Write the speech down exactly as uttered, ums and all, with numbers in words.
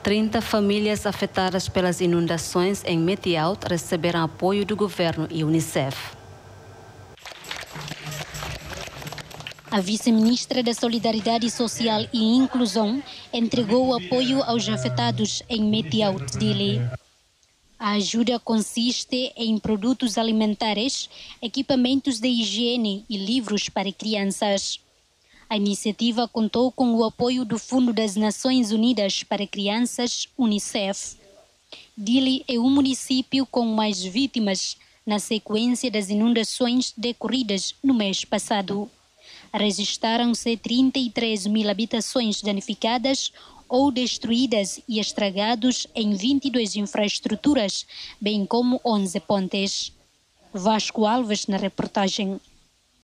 trinta famílias afetadas pelas inundações em Metiaut receberam apoio do governo e Unicef. A vice-ministra da Solidariedade Social e Inclusão entregou apoio aos afetados em Metiaut, Dili. A ajuda consiste em produtos alimentares, equipamentos de higiene e livros para crianças. A iniciativa contou com o apoio do Fundo das Nações Unidas para Crianças, Unicef. Dili é o município com mais vítimas na sequência das inundações decorridas no mês passado. Registraram-se trinta e três mil habitações danificadas ou destruídas e estragados em vinte e duas infraestruturas, bem como onze pontes. Vasco Alves na reportagem.